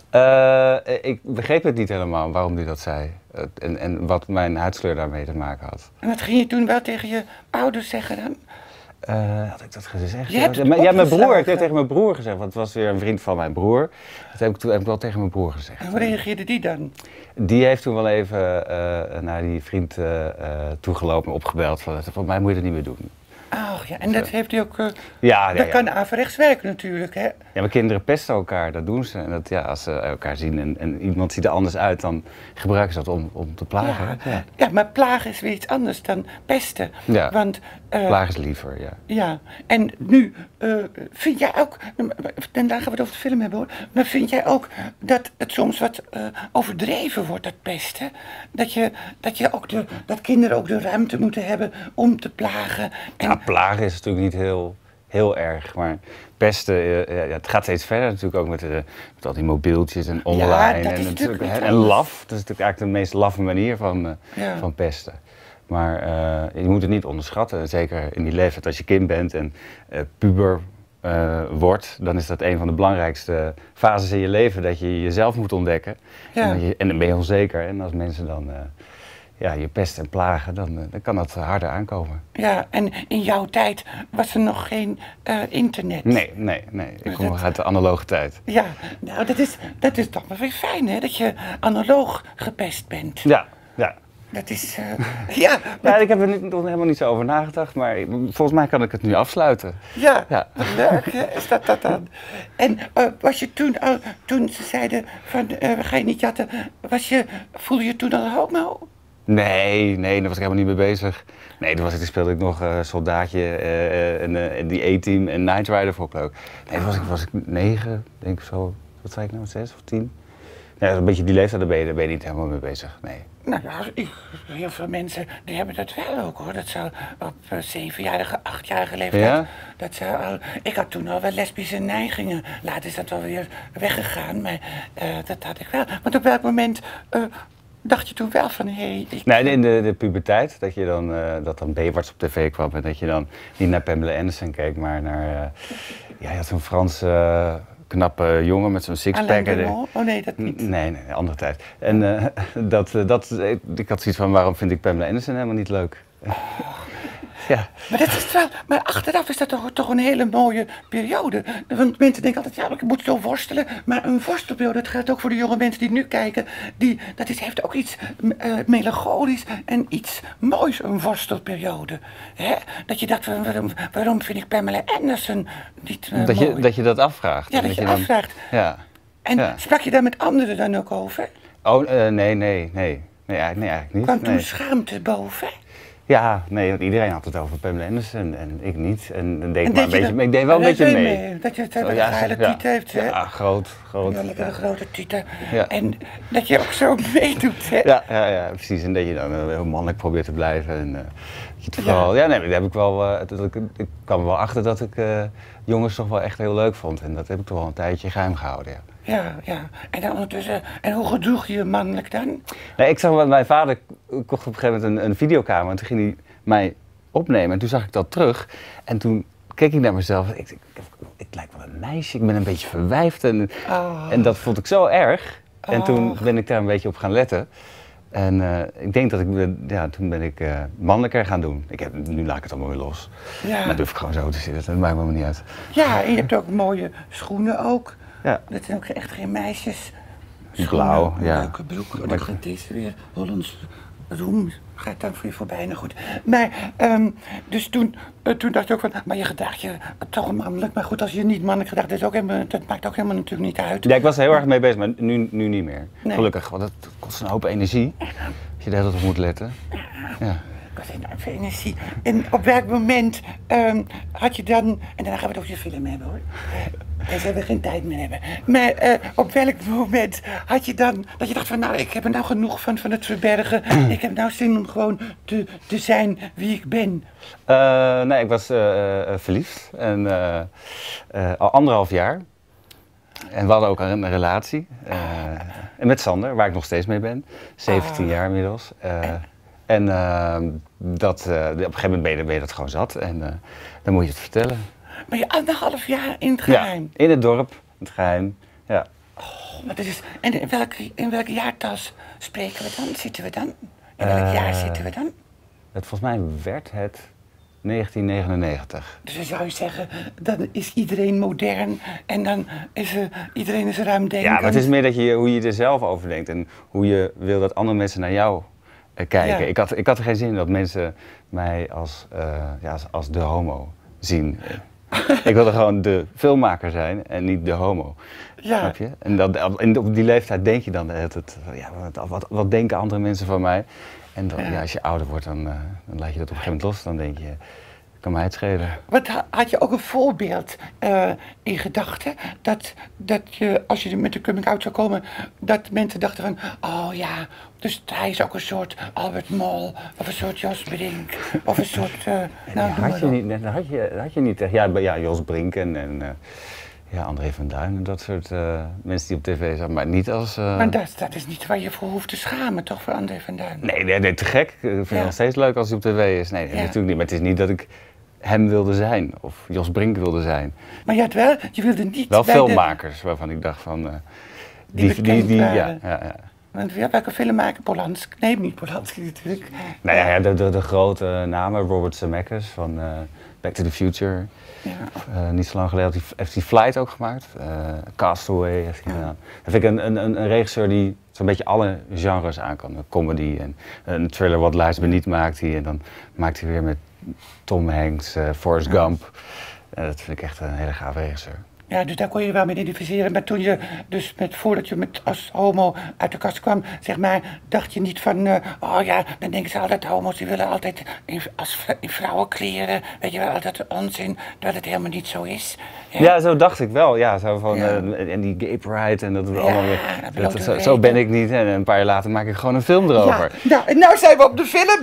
Ik begreep het niet helemaal waarom hij dat zei. En wat mijn huidskleur daarmee te maken had. En wat ging je toen wel tegen je ouders zeggen dan? Had ik dat gezegd? Mijn broer. Ik heb tegen mijn broer gezegd, want het was weer een vriend van mijn broer. Dat heb ik wel tegen mijn broer gezegd. En hoe reageerde die dan? Die heeft toen wel even naar die vriend toegelopen en opgebeld. Van mij moet je dat niet meer doen. Ach ja, en dat heeft hij ook... dat kan averechts werken natuurlijk, hè? Ja, maar kinderen pesten elkaar, dat doen ze. En dat, als ze elkaar zien en iemand ziet er anders uit, dan gebruiken ze dat om te plagen. Ja, maar plagen is weer iets anders dan pesten. Ja, want, plagen is liever, ja. Ja, en nu vind jij ook... En daar gaan we het over de film hebben, hoor. Maar vind jij ook dat het soms wat overdreven wordt, dat pesten? Dat kinderen ook de ruimte moeten hebben om te plagen? Ja, plagen is natuurlijk niet heel heel erg. Maar pesten, het gaat steeds verder natuurlijk ook met al die mobieltjes en online en laf. Dat is natuurlijk eigenlijk de meest laffe manier van pesten. Maar je moet het niet onderschatten, zeker in die leeftijd. Als je kind bent en puber wordt, dan is dat een van de belangrijkste fases in je leven, dat je jezelf moet ontdekken. Ja. En dan ben je onzeker. En als mensen dan je pesten en plagen, dan kan dat harder aankomen. Ja, en in jouw tijd was er nog geen internet. Nee. Ik kom nog uit de analoge tijd. Ja, nou dat is toch wel weer fijn, hè, dat je analoog gepest bent. Ja. Dat is, ik heb er nog helemaal niet zo over nagedacht, maar volgens mij kan ik het nu afsluiten. Ja. Leuk, hè, is dat dan. En was je toen ze zeiden van, we gaan je niet jatten, voelde je toen al homo? Nee, daar was ik helemaal niet mee bezig. Nee, toen speelde ik nog soldaatje en die A-team en Knight Rider voor Cloak. Nee, toen was ik 9, denk ik zo, wat zei ik nou, 6 of 10? Ja, een beetje die leeftijd, daar ben je niet helemaal mee bezig, nee. Nou ja, heel veel mensen die hebben dat wel ook hoor. Dat zou op 7-jarige, 8-jarige leeftijd. Ja? Ik had toen al wel lesbische neigingen. Later is dat wel weer weggegaan, maar dat had ik wel. Want op welk moment dacht je toen wel van Nee, in de puberteit, dat je dan dat dan Baywatch op tv kwam en dat je dan niet naar Pamela Anderson keek, maar naar je had zo'n Franse knappe jongen met zo'n sixpack. Oh nee, dat niet. Nee, andere tijd. En ik had zoiets van, waarom vind ik Pamela Anderson helemaal niet leuk? Ja. Maar achteraf is dat toch een hele mooie periode. Want mensen denken altijd, ik moet zo worstelen. Maar een worstelperiode, dat geldt ook voor de jonge mensen die nu kijken. Heeft ook iets melancholisch en iets moois, een worstelperiode. Hè? Dat je dacht, waarom vind ik Pamela Anderson niet mooi? Dat je dat afvraagt. Ja, dat je afvraagt. Ja. En sprak je daar met anderen dan ook over? Oh, nee, eigenlijk niet. Kwam toen schaamte boven? Ja, nee, want iedereen had het over Pamela Anderson en ik niet. En deed maar een beetje, ik deed wel een beetje mee. Dat je het een geile titel heeft, hè? Ja, groot. Ja, lekkere grote titel. Ja. En dat je ook zo meedoet, hè? Ja, precies. En dat je dan heel mannelijk probeert te blijven. En dat je het vooral... Ja, nee, daar heb ik wel... ik kwam er wel achter dat ik jongens toch wel echt heel leuk vond. En dat heb ik toch wel een tijdje geheim gehouden, ja. Ja. En dan ondertussen... En hoe gedroeg je je mannelijk dan? Nee, ik zag wat mijn vader kocht op een gegeven moment een videokamer. En toen ging hij mij opnemen. En toen zag ik dat terug. En toen keek ik naar mezelf. Ik lijk wel een meisje. Ik ben een beetje verwijfd. En dat vond ik zo erg. En toen ben ik daar een beetje op gaan letten. En ik denk dat toen ben ik mannelijker gaan doen. Nu laat ik het allemaal weer los. Ja. Maar durf ik gewoon zo te zitten. Dat maakt me niet uit. Ja, en je hebt ook mooie schoenen ook. Ja. Dat zijn ook echt geen meisjes. Blauw, ja. Leuke broek. Dan gaat deze weer Hollands roem. Gaat dan voor je voorbij. Nou goed. Maar, dus toen dacht je ook van, maar je gedraagt je toch mannelijk. Maar goed, als je niet mannelijk gedraagt, dat maakt ook helemaal natuurlijk niet uit. Ja, ik was er heel erg mee bezig, maar nu niet meer. Nee. Gelukkig, want dat kost een hoop energie. Als je daar op moet letten. Ja. Ik was enorm veel energie. En op welk moment had je dan... En daarna gaan we het over je film hebben, hoor. Daar zullen we geen tijd meer hebben. Maar op welk moment had je dan... Dat je dacht van, nou, ik heb er nou genoeg van het verbergen. Ik heb nou zin om gewoon te zijn wie ik ben. Nee, ik was verliefd. En al 1,5 jaar. En we hadden ook een relatie. En met Sander, waar ik nog steeds mee ben. 17 jaar inmiddels. En op een gegeven moment ben je dat gewoon zat en dan moet je het vertellen. Maar je 1,5 jaar in het geheim? Ja, in het dorp, in het geheim, ja. Maar dat is, en in welk jaartas spreken we dan? Zitten we dan? In welk jaar zitten we dan? Volgens mij werd het 1999. Dus dan zou je zeggen, dan is iedereen modern en dan is iedereen ruimdenkend. Ja, maar het is meer hoe je er zelf over denkt en hoe je wil dat andere mensen naar jou kijken. Ja. Ik had er geen zin in dat mensen mij als de homo zien. Ik wilde gewoon de filmmaker zijn en niet de homo. Ja. Snap je? En op die leeftijd denk je dan wat denken andere mensen van mij? En dan, als je ouder wordt, dan laat je dat op een gegeven moment los. Dan denk je, Kan mij het schelen. Wat had je ook een voorbeeld in gedachten? Dat je, als je met de coming-out zou komen, dat mensen dachten van, oh ja, dus hij is ook een soort Albert Mol, of een soort Jos Brink, of een soort... dat had je niet echt. Ja, Jos Brink en André van Duin en dat soort mensen die op tv zijn, maar niet als... Maar dat is niet waar je voor hoeft te schamen, toch, voor André van Duin? Nee, te gek. Ik vind het nog steeds leuk als hij op tv is. Nee, natuurlijk niet. Maar het is niet dat ik hem wilde zijn, of Jos Brink wilde zijn. Maar je wilde niet... Wel filmmakers waarvan ik dacht van... ja. Want welke filmmaker? Polanski? Nee, niet Polanski natuurlijk. Nou ja, de grote namen, Robert Zemeckis van Back to the Future. Ja. Niet zo lang geleden heeft hij Flight ook gemaakt. Castaway heeft hij gedaan. Dat vind ik een regisseur die zo'n beetje alle genres aan kan. Een comedy en een thriller wat Lars Beniet maakt hij. En dan maakt hij weer met Tom Hanks, Forrest Gump. Dat vind ik echt een hele gave regisseur. Ja, dus daar kon je wel mee identificeren. Maar toen je, dus voordat je als homo uit de kast kwam, zeg maar, dacht je niet van, oh ja, dan denken ze altijd, homo's die willen altijd in vrouwenkleren, weet je wel, altijd onzin, dat het helemaal niet zo is. Ja, zo dacht ik wel. Ja, zo van, en die gay pride en dat het allemaal weer, zo ben ik niet. En een paar jaar later maak ik gewoon een film erover. Ja, nou zijn we op de film.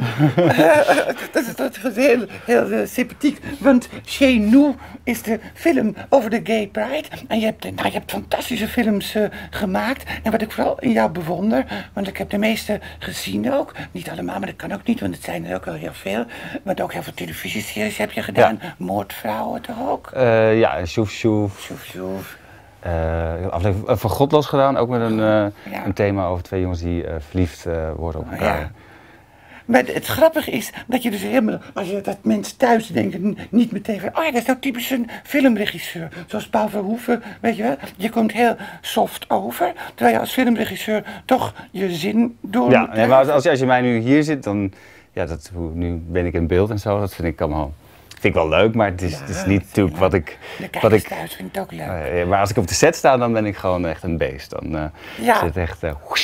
Dat is heel sympathiek, want Chez Nous is de film over de gay pride. En je hebt fantastische films gemaakt. En wat ik vooral in jou bewonder, want ik heb de meeste gezien ook. Niet allemaal, maar dat kan ook niet, want het zijn er ook wel heel veel. Want ook heel veel televisieseries heb je gedaan. Ja. Moordvrouwen toch ook? Ja, Sjoef Sjoef. Aflevering van Godlos gedaan, ook met een thema over twee jongens die verliefd worden op elkaar. Ja. Maar het grappige is dat je dus helemaal, als je dat mensen thuis denken, niet meteen van, oh ja, dat is nou typisch een filmregisseur. Zoals Paul Verhoeven, weet je wel. Je komt heel soft over, terwijl je als filmregisseur toch je zin door. Ja, nee, maar als je mij nu hier zit, dan, ja, nu ben ik in beeld en zo, dat vind ik allemaal... Vind ik wel leuk, maar het is niet natuurlijk wat ik... De kijkers thuis vind ik ook leuk. Maar als ik op de set sta, dan ben ik gewoon echt een beest. Dan zit echt...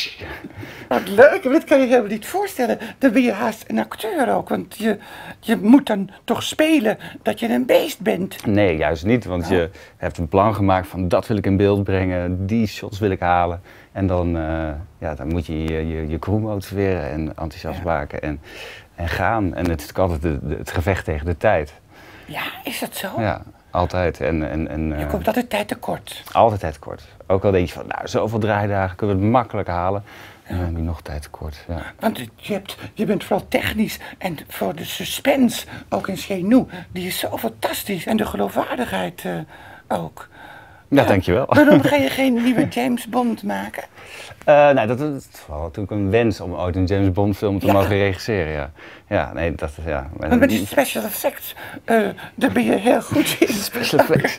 Wat leuk, dat kan je helemaal niet voorstellen. Dan ben je haast een acteur ook, want je moet dan toch spelen dat je een beest bent. Nee, juist niet, want je hebt een plan gemaakt van dat wil ik in beeld brengen, die shots wil ik halen. En dan, dan moet je je crew motiveren en enthousiast maken en gaan. En het is altijd het gevecht tegen de tijd. Ja, is dat zo? Ja, altijd. Je komt altijd tijd tekort. Altijd tijd tekort. Ook al denk je van, nou, zoveel draaidagen kunnen we het makkelijk halen. En dan heb je nog tijd tekort. Ja. Want je bent vooral technisch en voor de suspense, ook in Chez Nous, die is zo fantastisch. En de geloofwaardigheid ook. Ja, dankjewel. Waarom ga je geen nieuwe James Bond maken? Nee, dat is natuurlijk een wens om ooit een James Bond film te mogen regisseren, ja. Ja, nee, dat is, ja. Maar met die special effects, daar ben je heel goed in. Special effects,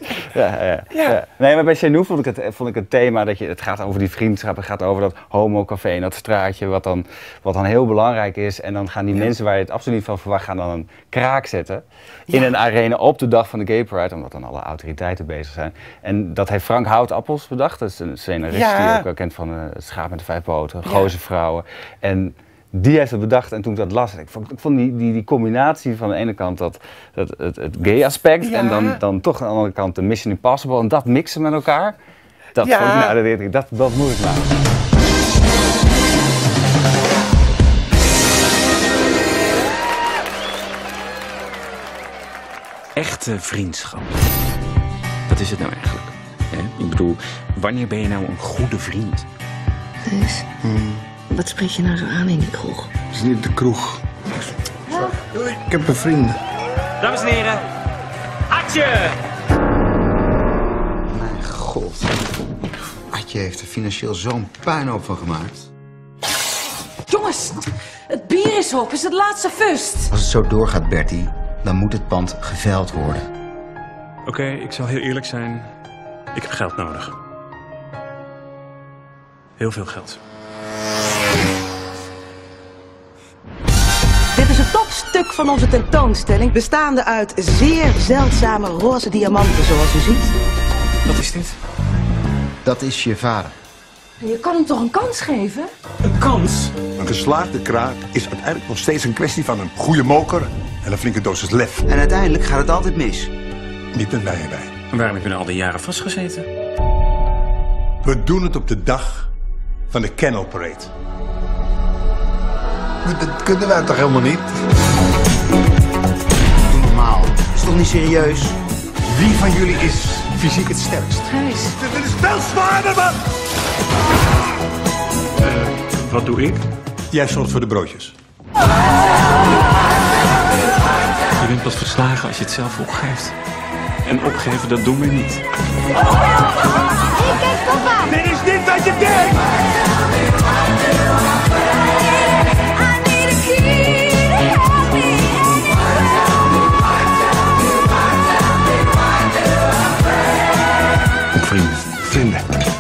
ja. Nee, maar bij Chez Nous vond ik het thema dat het gaat over die vriendschap, het gaat over dat homocafé en dat straatje, wat dan heel belangrijk is. En dan gaan die mensen waar je het absoluut niet van verwacht, gaan dan een kraak zetten in een arena op de dag van de Gay Pride, omdat dan alle autoriteiten bezig zijn. En dat heeft Frank Houtappels bedacht, dat is een scenarist die je ook wel kent van Het Schaap met de 5 poten, Goze Vrouwen. En die heeft het bedacht en toen ik dat las, ik vond die combinatie van de ene kant het gay aspect en dan toch aan de andere kant de Mission Impossible en dat mixen met elkaar, dat vond ik, dat moet ik maken. Echte vriendschap. Wat is het nou eigenlijk? Ik bedoel, wanneer ben je nou een goede vriend? Dus, wat spreek je nou zo aan in die kroeg? Het is niet de kroeg. Doei. Ik heb een vriend. Dames en heren, Atje! Mijn god. Atje heeft er financieel zo'n puinhoop van gemaakt. Jongens, het bier is op. Is het laatste fust. Als het zo doorgaat, Bertie, dan moet het pand geveild worden. Oké, ik zal heel eerlijk zijn. Ik heb geld nodig. Heel veel geld. Dit is het topstuk van onze tentoonstelling, bestaande uit zeer zeldzame roze diamanten, zoals u ziet. Wat is dit? Dat is je vader. Je kan hem toch een kans geven? Een kans. Een geslaagde kraak is uiteindelijk nog steeds een kwestie van een goede moker en een flinke dosis lef. En uiteindelijk gaat het altijd mis. Niet met mij erbij. En waarom heb je nou al die jaren vastgezeten? We doen het op de dag van de Kennel Parade. Maar dat kunnen wij toch helemaal niet? Doe normaal. Is toch niet serieus? Wie van jullie is fysiek het sterkst? Gijs. Dit is veel zwaarder, man! Wat doe ik? Jij zorgt voor de broodjes. Je bent pas verslagen als je het zelf opgeeft. En opgeven, dat doen we niet. Kijk, papa! Dit is niet wat je denkt! Vrienden.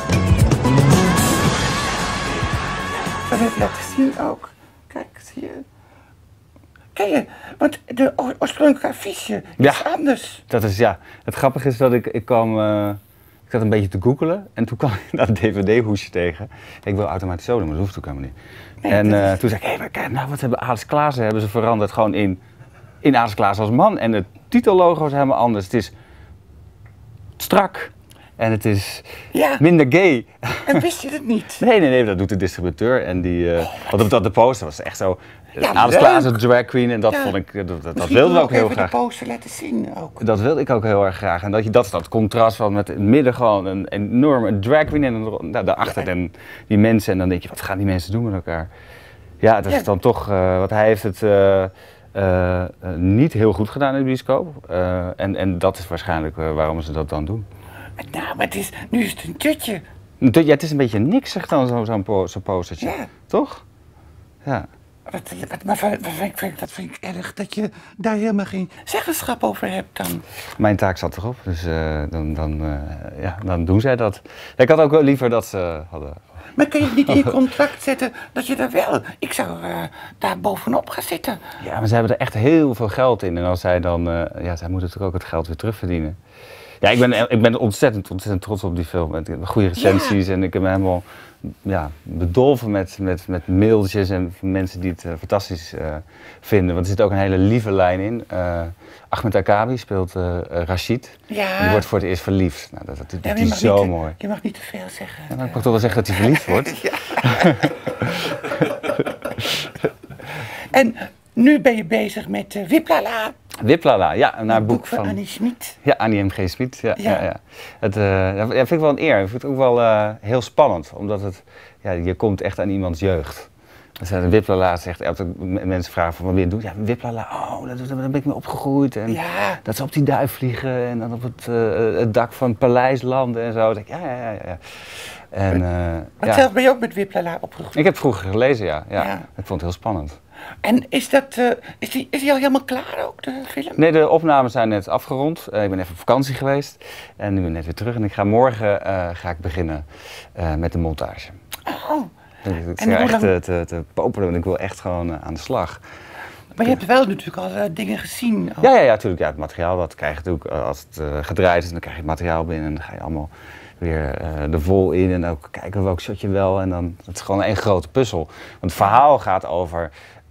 Dat heb je laten zien ook. Kijk, zie je. Ken je, want de oorspronkelijke affiche is anders. Dat is Het grappige is dat ik zat een beetje te googelen en toen kwam ik dat DVD-hoesje tegen. Ik wil automatisch zo doen, maar dat hoeft ook helemaal niet. En toen zei ik, maar kijk nou, wat hebben Alex Klaassen hebben ze veranderd gewoon in Alex Klaassen als man. En het titellogo is helemaal anders. Het is strak. En het is minder gay. En wist je het niet? Nee, dat doet de distributeur. En want op de poster was het echt zo. Alex Klaassen, drag queen, en dat vond ik, dat wilden we ook heel graag. De poster laten zien ook. Dat wilde ik ook heel erg graag. En dat contrast van met in het midden gewoon een enorme drag queen en daarachter die mensen. En dan denk je, wat gaan die mensen doen met elkaar? Ja, dat is dan toch, want hij heeft het niet heel goed gedaan in de bioscoop. En dat is waarschijnlijk waarom ze dat dan doen. Nou, maar nu is het een tutje. Ja, het is een beetje niks, zegt dan zo'n postertje. Ja. Toch? Ja. Dat vind ik erg, dat je daar helemaal geen zeggenschap over hebt dan. Mijn taak zat erop, dus dan doen zij dat. Ik had ook wel liever dat ze hadden. Maar kun je het niet in je contract zetten dat je er wel... Ik zou daar bovenop gaan zitten. Ja, maar ze hebben er echt heel veel geld in. En als zij dan... zij moeten natuurlijk ook het geld weer terugverdienen. Ja, ik ben ontzettend trots op die film. Met goede recensies en ik heb me helemaal bedolven met mailtjes en mensen die het fantastisch vinden. Want er zit ook een hele lieve lijn in. Ahmed Akabi speelt Rashid. Ja. Die wordt voor het eerst verliefd. Nou, dat is zo mooi. Je mag niet te veel zeggen. Ja, maar ik mag toch wel zeggen dat hij verliefd wordt. En nu ben je bezig met Wiplala. Wiplala, ja, naar het boek van Annie Schmid. Ja, Annie M.G. Schmid. Ja. Dat vind ik wel een eer. Ik vind het ook wel heel spannend, omdat je komt echt aan iemands jeugd. Wiplala zegt, mensen vragen van wat wil je doen? Ja, Wiplala, daar ben ik mee opgegroeid. En dat ze op die duif vliegen en dan op het dak van het paleis landen en zo. Ja. En, zelf ben je ook met Wiplala opgegroeid? Ik heb vroeger gelezen, ja. Ik vond het heel spannend. En is die al helemaal klaar ook, de film? Nee, de opnames zijn net afgerond. Ik ben even op vakantie geweest en nu ben ik net weer terug. En ik ga morgen beginnen met de montage. Oh. Ik ga echt te popelen, want ik wil echt gewoon aan de slag. Maar je hebt wel natuurlijk al dingen gezien. Ja, natuurlijk. Ja, het materiaal dat krijg je natuurlijk als het gedraaid is. Dan krijg je het materiaal binnen en dan ga je allemaal weer de vol in. En ook kijken welk shotje wel. En dan, het is gewoon één grote puzzel. Want het verhaal gaat over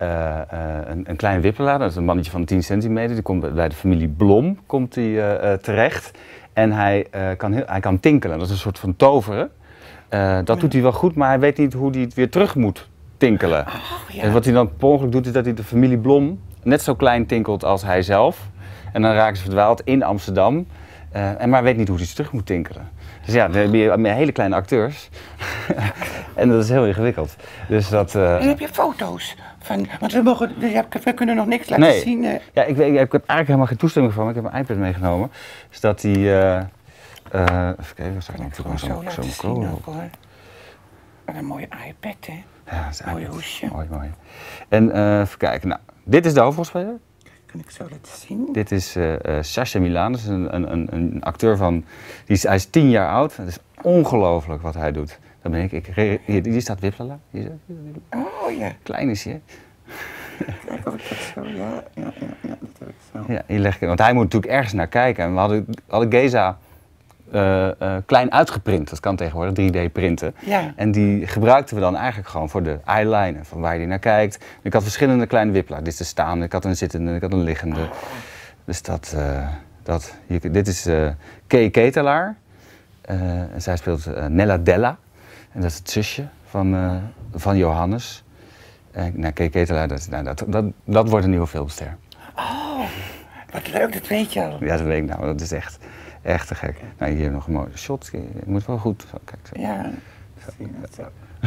een klein Wiplala. Dat is een mannetje van 10 centimeter. Die komt bij de familie Blom terecht. En hij kan tinkelen. Dat is een soort van toveren. Dat doet hij wel goed, maar hij weet niet hoe hij het weer terug moet tinkelen. En wat hij dan per ongeluk doet, is dat hij de familie Blom net zo klein tinkelt als hij zelf. En dan raken ze verdwaald in Amsterdam, maar weet niet hoe hij ze terug moet tinkelen. Dus ja, dan heb je hele kleine acteurs. En dat is heel ingewikkeld. Dus dat, en heb je foto's van, want we kunnen nog niks laten zien. Ja, ik heb eigenlijk helemaal geen toestemming van, maar ik heb mijn iPad meegenomen. Dus dat die... even kijken, wat zou ik nou zo'n zien ook, hoor. Wat een mooie iPad, hè? Ja, dat is mooi hoesje. Mooi. En even kijken, nou, dit is de hoofdrolspeler. Kan ik zo laten zien? Dit is Sasha Milan, dat is een acteur van, hij is 10 jaar oud. Het is ongelooflijk wat hij doet. Dat ben ik. Hier staat Wiplala. Oh ja. Klein is hij, hè? Kijk of ik dat zo, ja, dat heb ik zo. Ja, hier leg ik, want hij moet natuurlijk ergens naar kijken. En we hadden Geza klein uitgeprint. Dat kan tegenwoordig 3D printen. Ja. En die gebruikten we dan eigenlijk gewoon voor de eyeliner, van waar je naar kijkt. Ik had verschillende kleine wiplagen. Dit is de staande, ik had een zittende, ik had een liggende. Dus dit is Kay Ketelaar. En zij speelt Nella Della. En dat is het zusje van Johannes. Kay Ketelaar, dat wordt een nieuwe filmster. Oh, wat leuk, dat weet je al. Ja, dat weet ik nou. Dat is echt te gek. Nou, hier nog een mooie shot. Je moet wel goed zo kijken. Zo. Ja, zie je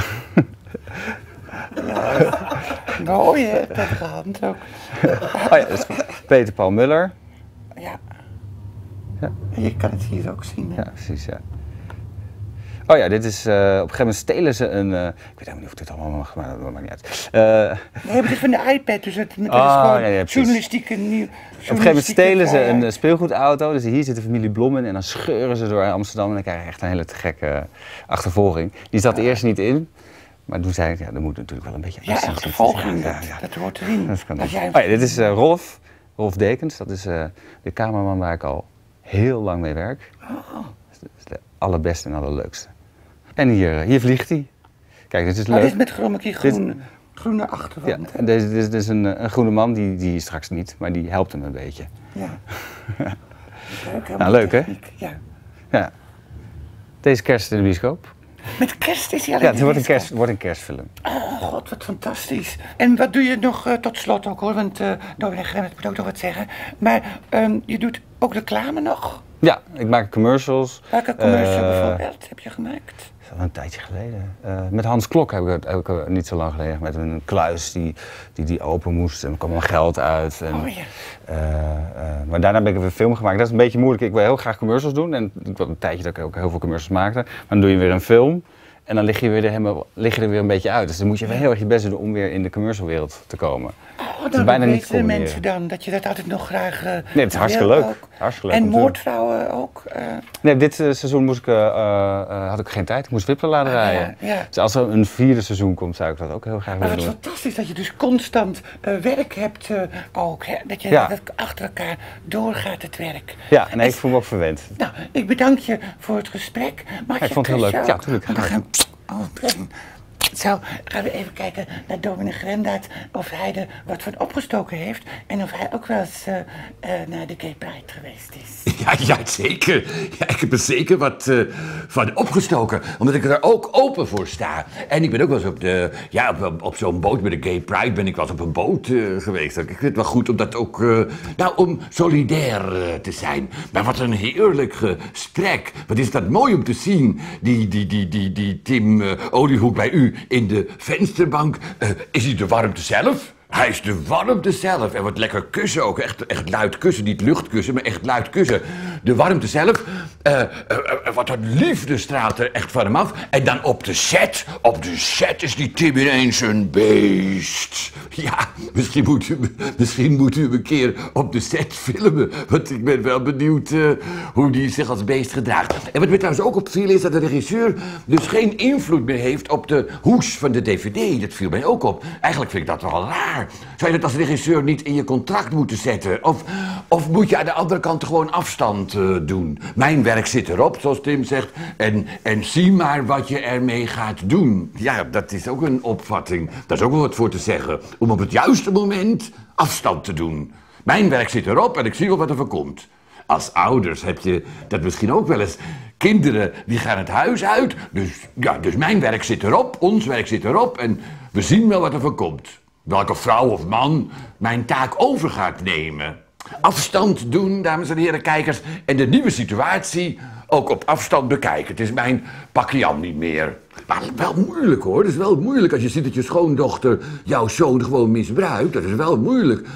dat zo. Mooi, hè? Dat hand ook. Oh ja, dat is Peter Paul Muller. Ja. Je kan het hier ook zien, hè? Ja, precies, ja. Oh ja, dit is, op een gegeven moment stelen ze een, ik weet helemaal niet of dit allemaal mag, maar dat maakt niet uit. Nee, het is van de iPad, dus het is gewoon journalistieke nieuw. Op een gegeven moment stelen ze een speelgoedauto, dus hier zit de familie Blom in en dan scheuren ze door Amsterdam en dan krijg je echt een hele te gekke achtervolging. Die zat eerst niet in, maar toen zei ik, ja, er moet natuurlijk wel een beetje actie. Ja, achtervolging, dat hoort erin. Dit is Rolf Dekens, dat is de cameraman waar ik al heel lang mee werk. Dat is de allerbeste en allerleukste. En hier vliegt hij. Kijk, dit is leuk. Dit is met groene achterwand. Ja, dit is een groene man, die straks niet, maar die helpt hem een beetje. Ja. Leuk hè? Ja. Deze kerst in de bioscoop. Met kerst is hij alleen. Ja, het wordt een kerstfilm. Oh god, wat fantastisch. En wat doe je nog tot slot ook hoor, want Dominee Gremmert moet ook nog wat zeggen. Maar je doet ook reclame nog? Ja, ik maak commercials. Welke commercial bijvoorbeeld heb je gemaakt? Dat is al een tijdje geleden. Met Hans Klok heb ik niet zo lang geleden. Met een kluis die open moest en er kwam al geld uit. En, maar daarna ben ik een film gemaakt. Dat is een beetje moeilijk. Ik wil heel graag commercials doen. En ik had een tijdje dat ik ook heel veel commercials maakte. Maar dan doe je weer een film. En dan lig je er weer een beetje uit. Dus dan moet je wel heel erg je best doen om weer in de commercialwereld te komen. Dan bijna niet weten mensen dan dat je dat altijd nog graag nee, het is hartstikke leuk. Hartstikke leuk. En Moordvrouwen ook? Nee, dit seizoen had ik geen tijd. Ik moest wippelen laten rijden. Ja. Dus als er een 4e seizoen komt, zou ik dat ook heel graag willen doen. Maar het is fantastisch dat je dus constant werk hebt ook. Hè? Dat je dat achter elkaar doorgaat, het werk. Ja, en ik voel me ook verwend. Nou, ik bedank je voor het gesprek. Ik vond het heel leuk. Ja, natuurlijk. Zo, gaan we even kijken naar Dominee Grendaert of hij er wat van opgestoken heeft en of hij ook wel eens naar de Gay Pride geweest is. Ja, zeker. Ja, ik heb er zeker wat van opgestoken, omdat ik er ook open voor sta. En ik ben ook wel eens op zo'n boot met de Gay Pride ben ik wel eens op een boot geweest. Ik vind het wel goed om dat ook, om solidair te zijn. Maar wat een heerlijk gesprek. Wat is dat mooi om te zien, die Tim Oliehoek bij u in de vensterbank. Is hij de warmte zelf? Hij is de warmte zelf. En wat lekker kussen ook. Echt luid kussen. Niet luchtkussen, maar echt luid kussen. De warmte zelf. Wat een liefde straalt er echt van hem af. En dan op de set. Op de set is die Tim ineens een beest. Ja, misschien moet u een keer op de set filmen. Want ik ben wel benieuwd hoe die zich als beest gedraagt. En wat me trouwens ook opviel is dat de regisseur dus geen invloed meer heeft op de hoes van de DVD. Dat viel mij ook op. Eigenlijk vind ik dat wel raar. Zou je dat als regisseur niet in je contract moeten zetten? Of moet je aan de andere kant gewoon afstand doen? Mijn werk zit erop, zoals Tim zegt. En zie maar wat je ermee gaat doen. Ja, dat is ook een opvatting. Daar is ook wel wat voor te zeggen. Om op het juiste moment afstand te doen. Mijn werk zit erop en ik zie wel wat er voor komt. Als ouders heb je dat misschien ook wel eens. Kinderen die gaan het huis uit. Dus mijn werk zit erop, ons werk zit erop. En we zien wel wat er voor komt. Welke vrouw of man mijn taak over gaat nemen. Afstand doen, dames en heren kijkers. En de nieuwe situatie ook op afstand bekijken. Het is mijn Pakkian niet meer. Maar wel moeilijk hoor. Het is wel moeilijk als je ziet dat je schoondochter jouw zoon gewoon misbruikt. Dat is wel moeilijk.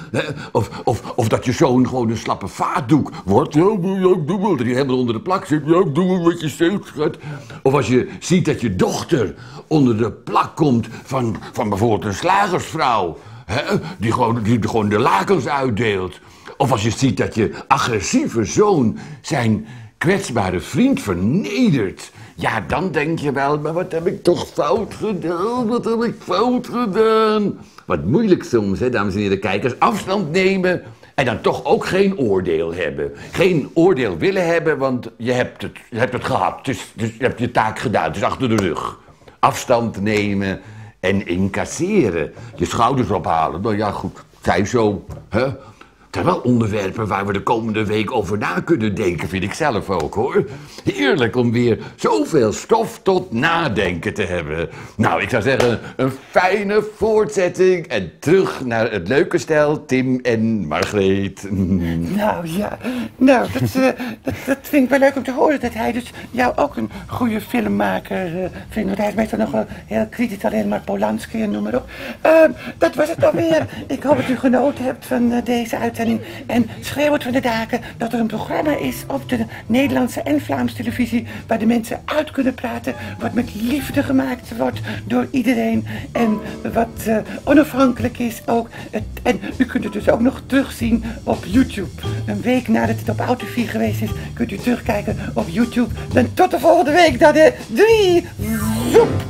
Of dat je zoon gewoon een slappe vaatdoek wordt. Ja, ik doe wel. Dat hij helemaal onder de plak zit. Ja, ik doe wel wat je zegt, schat. Of als je ziet dat je dochter onder de plak komt van bijvoorbeeld een slagersvrouw. Die gewoon de lakens uitdeelt. Of als je ziet dat je agressieve zoon zijn kwetsbare vriend vernedert. Ja, dan denk je wel, maar wat heb ik toch fout gedaan? Wat moeilijk soms, hè, dames en heren kijkers. Afstand nemen En dan toch ook geen oordeel hebben. Geen oordeel willen hebben, want je hebt het gehad. Dus je hebt je taak gedaan, het is achter de rug. Afstand nemen en incasseren. Je schouders ophalen. Nou ja, goed, zij zo. Hè? Het zijn wel onderwerpen waar we de komende week over na kunnen denken, vind ik zelf ook, hoor. Heerlijk om weer zoveel stof tot nadenken te hebben. Nou, ik zou zeggen, een fijne voortzetting en terug naar het leuke stel Tim en Margreet. Nou ja, dat vind ik wel leuk om te horen, dat hij dus jou ook een goede filmmaker vindt. Want hij is meestal nog wel heel kritisch, alleen maar Polanski en noem maar op. Dat was het alweer. Ik hoop dat u genoten hebt van deze uitzending. En schreeuw het van de daken dat er een programma is op de Nederlandse en Vlaamse televisie waar de mensen uit kunnen praten, wat met liefde gemaakt wordt door iedereen en wat onafhankelijk is ook. En u kunt het dus ook nog terugzien op YouTube. Een week nadat het op Auto4 geweest is, kunt u terugkijken op YouTube. Dan tot de volgende week naar de 3. Zoep!